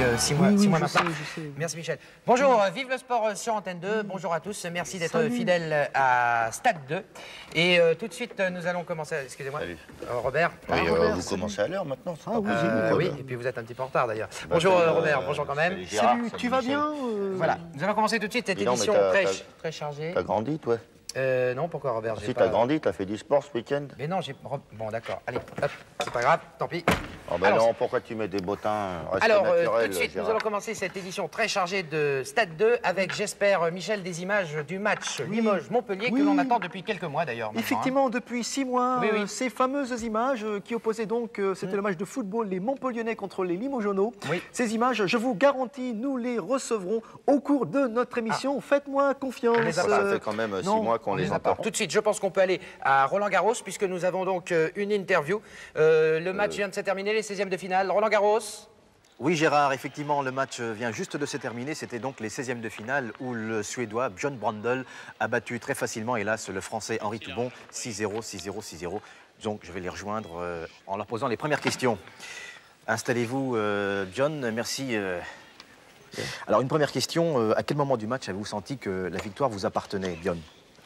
6 mois, oui, 6 mois je maintenant. sais. Merci Michel. Bonjour, vive le sport sur Antenne 2. Bonjour à tous, merci d'être fidèles à Stade 2. Et tout de suite, nous allons commencer. Excusez-moi. Salut. Robert. Oui, Robert, vous commencez à l'heure maintenant. Ah oui, j'ai vu. Oui, et puis vous êtes un petit peu en retard d'ailleurs. Bonjour Robert, bonjour quand même. Salut, tu vas bien Voilà, nous allons commencer tout de suite cette Dis donc, édition mais très chargée. T'as grandi, toi? Non, pourquoi Robert? Si, t'as grandi, t'as fait du sport ce week-end? Mais non, j'ai... Bon, d'accord, allez, hop, c'est pas grave, tant pis. Oh ben non, pourquoi tu mets des bottins? Alors, tout de suite, nous allons commencer cette édition très chargée de Stade 2 avec, j'espère, Michel, des images du match Limoges-Montpellier que l'on attend depuis quelques mois d'ailleurs. Effectivement, depuis 6 mois, Oui. ces fameuses images qui opposaient donc, c'était le match de football, les Montpelliernais contre les Limogeaunais. Oui. Ces images, je vous garantis, nous les recevrons au cours de notre émission. Faites-moi confiance. les a pas. Ça fait quand même 6 mois qu'on les entend. Tout de suite, je pense qu'on peut aller à Roland-Garros puisque nous avons donc une interview. Le match vient de se terminer, les 16e de finale. Roland-Garros. Oui Gérard, effectivement le match vient juste de se terminer, c'était donc les 16e de finale où le Suédois Björn Brandl a battu très facilement, hélas, le Français Henri Toubon 6-0, 6-0, 6-0. Donc je vais les rejoindre en leur posant les premières questions. Installez-vous Björn, merci. Alors une première question, à quel moment du match avez-vous senti que la victoire vous appartenait, Björn?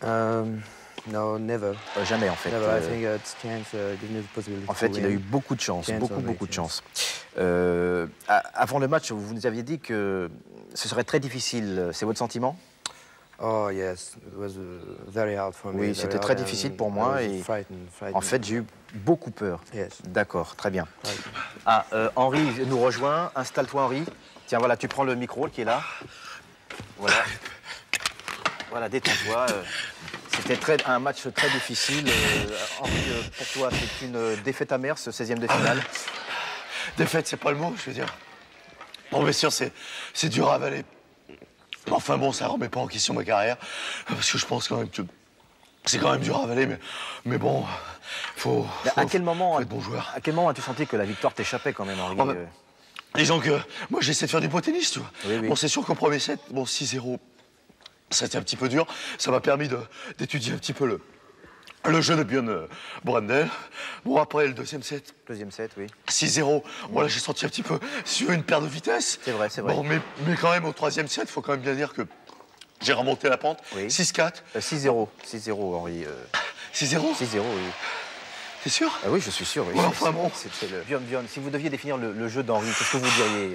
No, never. Jamais en fait. Never. I think it's chance given me the possibility. En fait, to il a win. eu beaucoup de chance, Chance beaucoup de chance. chance. Avant le match, vous nous aviez dit que ce serait très difficile. C'est votre sentiment? Oh yes, it was very hard for me. Oui, very c'était hard très and difficile pour I moi was et frightened. en fait, j'ai eu beaucoup peur. Yes. D'accord, très bien. Ah, Henri nous rejoint. Installe-toi, Henri. Tiens, voilà, tu prends le micro qui est là. Voilà. Voilà, détends-toi. C'était un match très difficile. Henri, pour toi, c'est une défaite amère, ce 16e de finale. Défaite, c'est pas le mot, je veux dire. Bon, bien sûr, c'est dur à avaler. Enfin bon, ça remet pas en question ma carrière. Parce que je pense quand même que c'est quand même dur à avaler, mais bon, faut À quel moment être bon joueur. À quel moment as-tu senti que la victoire t'échappait quand même, Henri? Oh, bah, disons que moi, j'essaie de faire du beau tennis, tu vois. Oui. Bon, c'est sûr qu'au premier set, bon, 6-0, ça a été un petit peu dur. Ça m'a permis d'étudier un petit peu le jeu de Björn Brandl. Bon, après, le deuxième set, Deuxième set, oui. 6-0. Voilà, j'ai senti un petit peu sur une paire de vitesse. C'est vrai, c'est vrai. Bon, mais quand même, au troisième set, il faut quand même bien dire que j'ai remonté la pente. Oui. 6-4. 6-0, 6-0, Henri. 6-0. 6-0, oui. T'es sûr? Ah oui, je suis sûr. Oui. Ouais, enfin bon. Björn, si vous deviez définir le jeu d'Henri, qu'est-ce que vous diriez?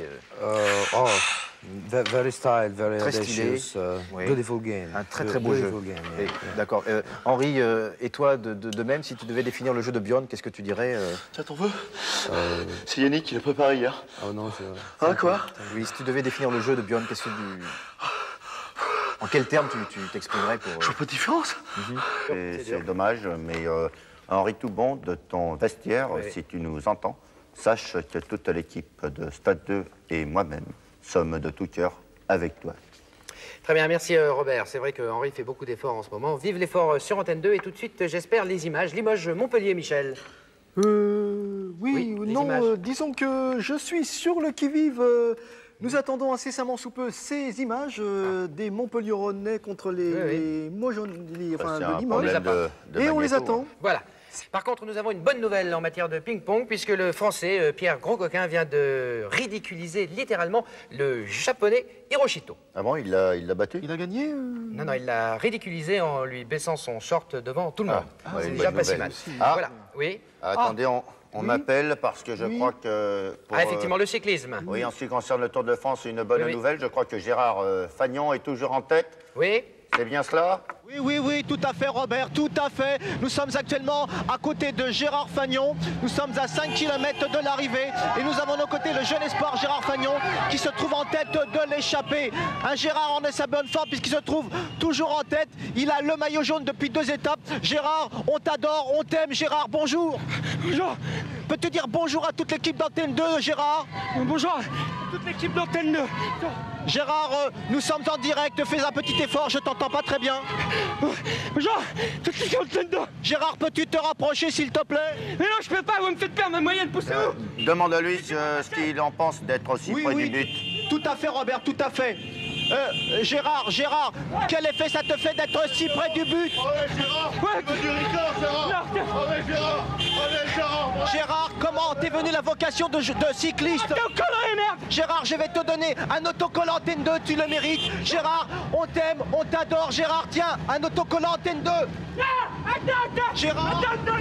Very style, very Très stylé. audacious, Oui. beautiful game. Un très beau jeu. Beautiful game, Et- yeah. D'accord. Henri, et toi, de même, si tu devais définir le jeu de Björn, qu'est-ce que tu dirais? Tiens, t'en veux? C'est Yannick qui l'a préparé hier. Oh non, Hein, quoi? Oui, si tu devais définir le jeu de Björn, qu'est-ce que tu... En quels termes tu t'exprimerais pour... Je vois pas de différence. C'est dommage, mais Henri Toubon, de ton vestiaire, si tu nous entends, sache que toute l'équipe de Stade 2 et moi-même sommes de tout cœur avec toi. Très bien, merci Robert. C'est vrai que Henri fait beaucoup d'efforts en ce moment. Vive l'effort sur Antenne 2 et tout de suite, j'espère, les images. Limoges-Montpellier, Michel. Oui, les non, images. disons que je suis sur le qui-vive. Nous attendons incessamment sous peu ces images des Montpelliéronais contre les enfin, C'est de un Limoges. problème de Et on les magnéto, attend. hein. Voilà. Par contre, nous avons une bonne nouvelle en matière de ping-pong, puisque le Français, Pierre Groscoquin, vient de ridiculiser littéralement le Japonais Hiroshito. Ah bon, il l'a battu? Il a gagné Non, il l'a ridiculisé en lui baissant son short devant tout le monde. ouais, C'est une déjà bonne pas si nouvelle. mal. Ah. Voilà, oui. Attendez, on appelle parce que je crois que... pour, Ah, effectivement, le cyclisme. oui, en ce qui concerne le Tour de France, une bonne Oui. nouvelle. Je crois que Gérard Fagnon est toujours en tête. Oui. C'est bien cela? Oui, tout à fait Robert, tout à fait. Nous sommes actuellement à côté de Gérard Fagnon. Nous sommes à 5 km de l'arrivée et nous avons à nos côtés le jeune espoir Gérard Fagnon qui se trouve en tête de l'échappée. Un Gérard en est sa bonne forme puisqu'il se trouve toujours en tête. Il a le maillot jaune depuis 2 étapes. Gérard, on t'adore, on t'aime. Gérard, bonjour. Bonjour. Peux-tu dire bonjour à toute l'équipe d'Antenne 2, Gérard? Bonjour à toute l'équipe d'Antenne 2. Gérard, nous sommes en direct, fais un petit effort, je t'entends pas très bien. Bonjour, toute l'équipe d'Antenne 2. Gérard, peux-tu te rapprocher s'il te plaît? Mais non, je peux pas, vous me faites perdre ma moyenne, poussez-vous. Demande-lui ce qu'il en pense d'être aussi près du but. Tout à fait Robert, tout à fait. Gérard, quel effet ça te fait d'être si près du but? Gérard, comment t'es venu la vocation de cycliste? Gérard, je vais te donner un autocollant Antenne 2, tu le mérites. Gérard, on t'aime, on t'adore. Gérard, tiens, un autocollant Antenne 2. Gérard.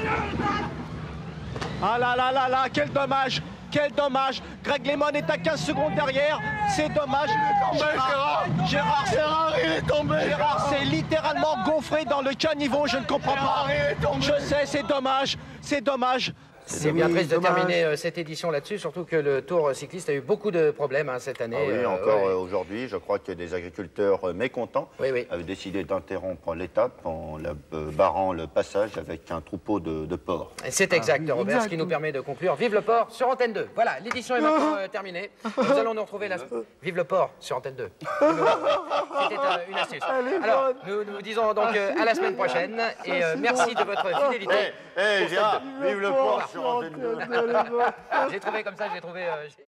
Ah là là là là, quel dommage. Quel dommage. Greg Lemon est à 15 secondes derrière. C'est dommage. Gérard, il est tombé. Gérard, c'est littéralement gonflé dans le caniveau. Je ne comprends pas. Je sais, c'est dommage. C'est dommage. C'est bien triste de terminer cette édition là-dessus, surtout que le Tour cycliste a eu beaucoup de problèmes cette année. Ah oui, encore aujourd'hui, je crois que des agriculteurs mécontents avaient décidé d'interrompre l'étape en barrant le passage avec un troupeau de porcs. C'est exact, Robert, ce qui nous permet de conclure. Vive le port sur Antenne 2. Voilà, l'édition est maintenant terminée. Nous allons nous retrouver là. Vive le port sur Antenne 2. C'était une astuce. Alors, nous disons donc à la semaine prochaine et merci de votre fidélité. Gérard, vive le port sur Antenne 2. J'ai trouvé comme ça, j'ai trouvé...